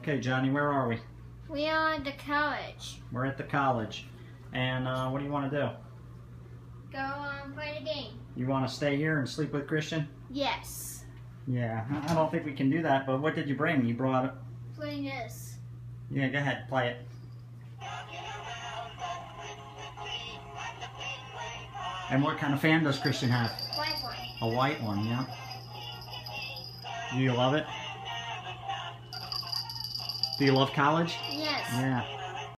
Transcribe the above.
Okay, Johnny, where are we? We are at the college. We're at the college. And what do you want to do? Go play the game. You want to stay here and sleep with Christian? Yes. Yeah, I don't think we can do that, but what did you bring? You brought it. Play this. Yeah, go ahead, play it. And what kind of fan does Christian have? White one. A white one, yeah. Do you love it? Do you love college? Yes. Yeah.